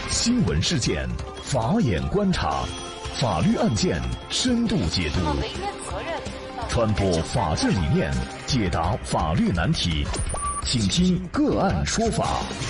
新闻事件，法眼观察，法律案件深度解读，传播法治理念，解答法律难题，请听个案说法。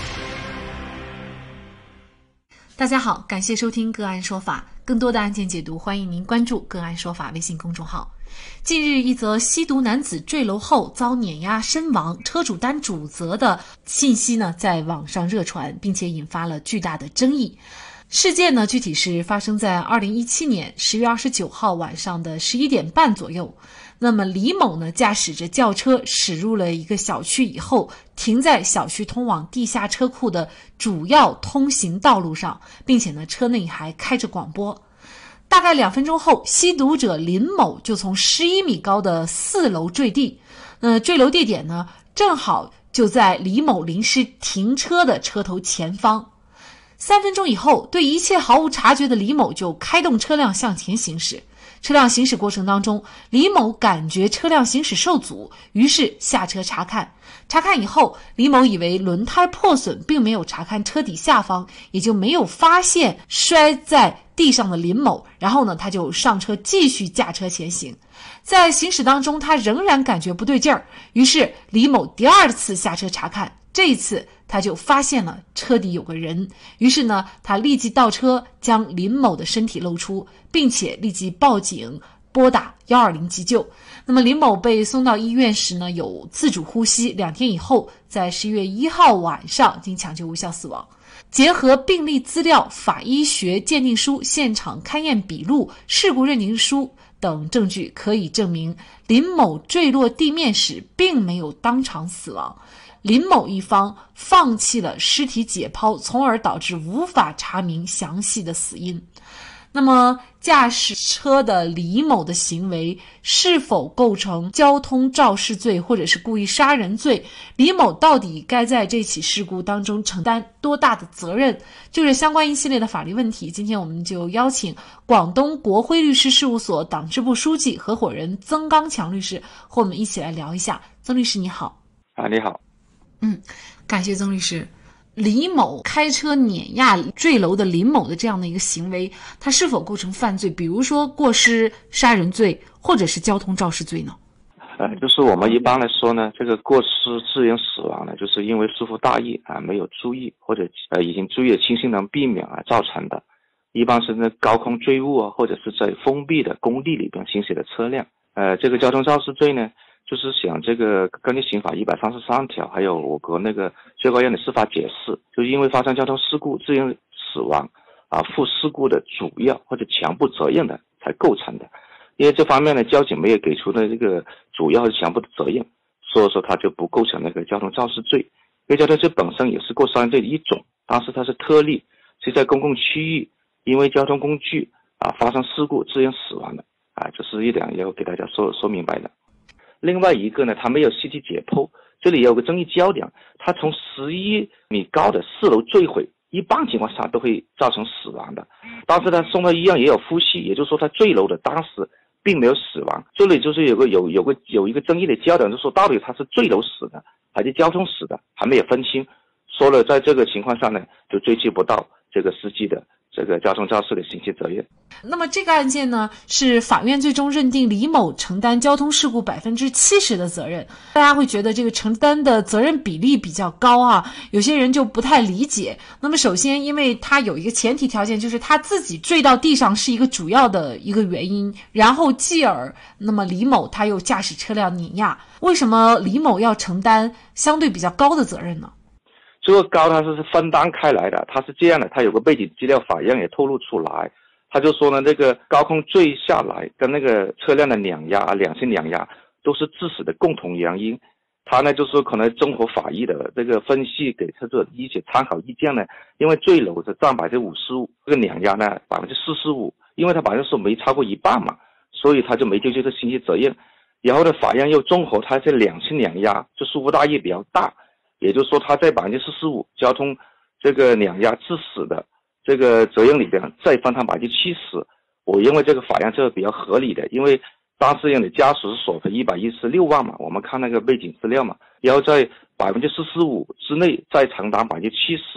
大家好，感谢收听个案说法，更多的案件解读，欢迎您关注个案说法微信公众号。近日，一则吸毒男子坠楼后遭碾压身亡，车主担主责的信息呢，在网上热传，并且引发了巨大的争议。事件呢，具体是发生在2017年10月29号晚上的11点半左右。那么李某呢，驾驶着轿车驶入了一个小区以后，停在小区通往地下车库的主要通行道路上，并且呢，车内还开着广播。大概2分钟后，吸毒者林某就从11米高的4楼坠地。坠楼地点呢，正好就在李某临时停车的车头前方。3分钟以后，对一切毫无察觉的李某就开动车辆向前行驶。车辆行驶过程当中，李某感觉车辆行驶受阻，于是下车查看。查看以后，李某以为轮胎破损，并没有查看车底下方，也就没有发现摔在地上的林某。然后呢，他就上车继续驾车前行。在行驶当中，他仍然感觉不对劲儿，于是李某第二次下车查看。这一次他就发现了车底有个人，于是呢，他立即倒车将林某的身体露出，并且立即报警拨打120急救。那么林某被送到医院时呢，有自主呼吸，2天以后在11月1号晚上经抢救无效死亡。结合病例资料、法医学鉴定书、现场勘验笔录、事故认定书等证据，可以证明林某坠落地面时并没有当场死亡，林某一方放弃了尸体解剖，从而导致无法查明详细的死因。那么驾驶车的李某的行为是否构成交通肇事罪或者是故意杀人罪？李某到底该在这起事故当中承担多大的责任？就是相关一系列的法律问题，今天我们就邀请广东国辉律师事务所党支部书记、合伙人曾刚强律师和我们一起来聊一下。曾律师你好。 你好。 感谢曾律师。李某开车碾压坠楼的林某的这样的一个行为，他是否构成犯罪？比如说过失杀人罪或者是交通肇事罪呢？ 就是我们一般来说呢，这个过失致人死亡呢，就是因为疏忽大意没有注意，或者已经注意的情形能避免造成的。一般是高空坠物或者是在封闭的工地里边行驶的车辆。这个交通肇事罪呢，就是想这个根据刑法133条，还有我国那个最高院的司法解释，就是因为发生交通事故致人死亡负事故的主要或者强部责任的才构成的。因为这方面呢，交警没有给出的这个主要和强部的责任，所以说它就不构成那个交通肇事罪。因为交通罪本身也是过失杀人罪的一种，但是它是特例，是在公共区域因为交通工具发生事故致人死亡的这是一点要给大家说明白的。另外一个呢，它没有尸体解剖，这里也有个争议焦点，它从11米高的4楼坠毁，一般情况下都会造成死亡的，但是他送到医院也有呼吸，也就是说他坠楼的当时并没有死亡。这里就是有一个争议的焦点，就是说到底他是坠楼死的还是交通死的，还没有分清。说了在这个情况下呢，就追究不到这个司机的这个交通肇事的刑事责任。 那么这个案件呢，是法院最终认定李某承担交通事故70%的责任。大家会觉得这个承担的责任比例比较高有些人就不太理解。那么首先，因为他有一个前提条件，就是他自己坠到地上是一个主要的一个原因，然后继而那么李某他又驾驶车辆碾压，为什么李某要承担相对比较高的责任呢？ 这个高它是分担开来的，它是这样的，它有个背景资料，法院也透露出来，他就说呢，这个高空坠下来跟那个车辆的两性两压都是致死的共同原因。他呢就是可能综合法医的这个分析，给他这一些参考意见呢，因为坠楼是占55%，这个两压呢45%，因为他15%没超过一半嘛，所以他就没追究这刑事责任。然后呢，法院又综合他这两性两压就疏忽大意比较大，也就是说他在45%交通这个两压致死的这个责任里边再分摊70%，我认为这个法院这个比较合理的，因为当事人的家属是索赔116万嘛，我们看那个背景资料嘛，然后在45%之内再承担70%，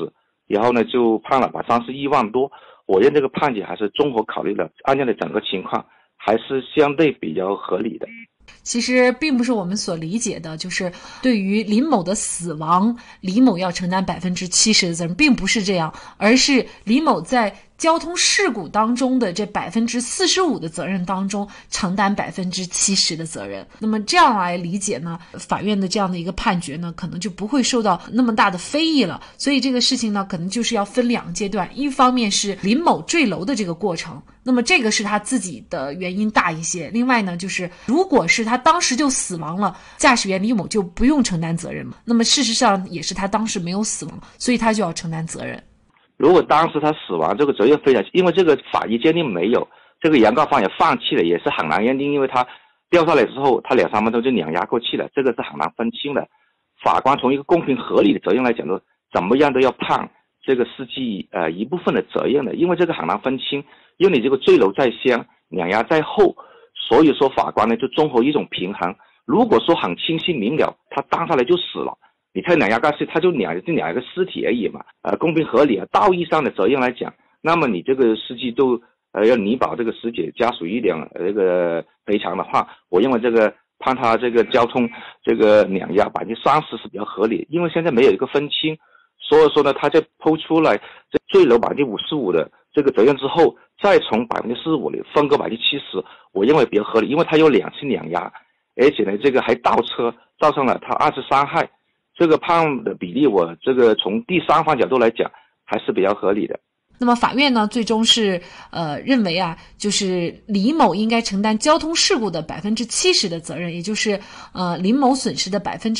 然后呢就判了131万多。我认这个判决还是综合考虑了案件的整个情况，还是相对比较合理的。 其实并不是我们所理解的，就是对于林某的死亡，李某要承担70%的责任，并不是这样，而是李某在交通事故当中的这45%的责任当中承担70%的责任。那么这样来理解呢，法院的这样的一个判决呢，可能就不会受到那么大的非议了。所以这个事情呢，可能就是要分两个阶段，一方面是林某坠楼的这个过程，那么这个是他自己的原因大一些。另外呢，就是如果是他当时就死亡了，驾驶员李某就不用承担责任嘛。那么事实上也是他当时没有死亡，所以他就要承担责任。 如果当时他死亡，这个责任非常，因为这个法医鉴定没有，这个原告方也放弃了，也是很难认定，因为他掉下来之后，他2-3分钟就碾压过去了，这个是很难分清的。法官从一个公平合理的责任来讲，怎么样都要判这个司机一部分的责任的，因为这个很难分清，因为你这个坠楼在先，碾压在后，所以说法官呢就综合一种平衡。如果说很清晰明了，他当下来就死了，你太碾压干事，他就碾一个尸体而已嘛，公平合理啊。道义上的责任来讲，那么你这个司机都要弥补这个死者家属一点这个赔偿的话，我认为这个判他这个交通这个碾压30%是比较合理，因为现在没有一个分清，所以说呢，他在剖出来这坠楼55%的这个责任之后，再从45%里分割70%，我认为比较合理，因为他有2次碾压，而且呢，这个还倒车，造成了他2次伤害。这个判的比例，我这个从第三方角度来讲还是比较合理的。 那么法院呢，最终是认为啊，就是李某应该承担交通事故的70%的责任，也就是林某损失的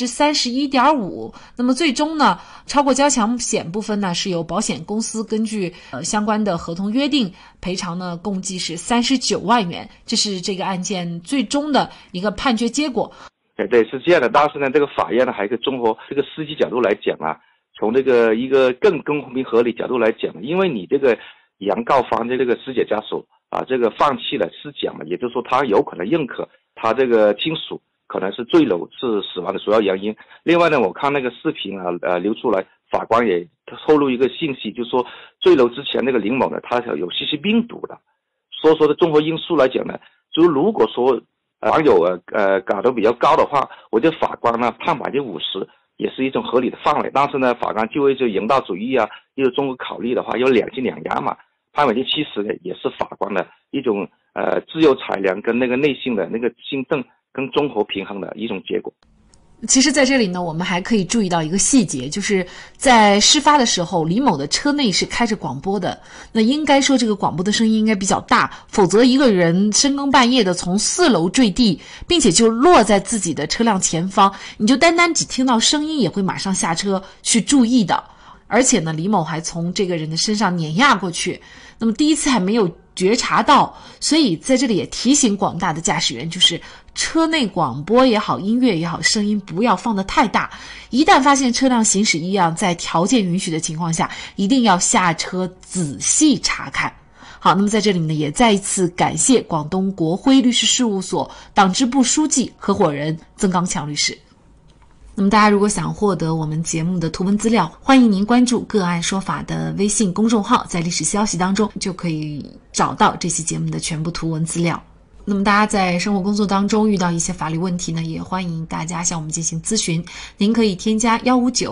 31.5%。那么最终呢，超过交强险部分呢，是由保险公司根据相关的合同约定赔偿呢，共计是39万元。这是这个案件最终的一个判决结果。 对，是这样的。但是呢，这个法院呢，还可以综合这个司机角度来讲啊，从这个一个更公平合理角度来讲，因为你这个原告方的这个死者家属这个放弃了尸检嘛，也就是说他有可能认可他这个亲属可能是坠楼是死亡的主要原因。另外呢，我看那个视频流出来，法官也透露一个信息，就是说坠楼之前那个林某呢，他有吸食冰毒的。所以说的综合因素来讲呢，就如果说网友搞得比较高的话，我觉得法官呢判50%也是一种合理的范围。但是呢，法官就为这人道主义一种综合考虑的话，有2次碾压嘛，判70%呢也是法官的一种自由裁量跟那个内心的那个心证跟综合平衡的一种结果。 其实在这里呢，我们还可以注意到一个细节，就是在事发的时候，李某的车内是开着广播的。那应该说这个广播的声音应该比较大，否则一个人深更半夜的从4楼坠地，并且就落在自己的车辆前方，你就单单只听到声音也会马上下车去注意的。而且呢，李某还从这个人的身上碾压过去，那么第一次还没有觉察到，所以在这里也提醒广大的驾驶员，就是车内广播也好，音乐也好，声音不要放得太大。一旦发现车辆行驶异样，在条件允许的情况下，一定要下车仔细查看。好，那么在这里呢，也再一次感谢广东国辉律师事务所党支部书记、合伙人曾刚强律师。那么大家如果想获得我们节目的图文资料，欢迎您关注个案说法的微信公众号，在历史消息当中就可以找到这期节目的全部图文资料。那么大家在生活工作当中遇到一些法律问题呢，也欢迎大家向我们进行咨询。您可以添加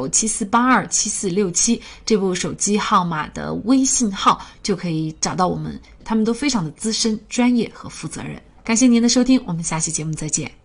15974827467这部手机号码的微信号，就可以找到我们，他们都非常的资深、专业和负责任。感谢您的收听，我们下期节目再见。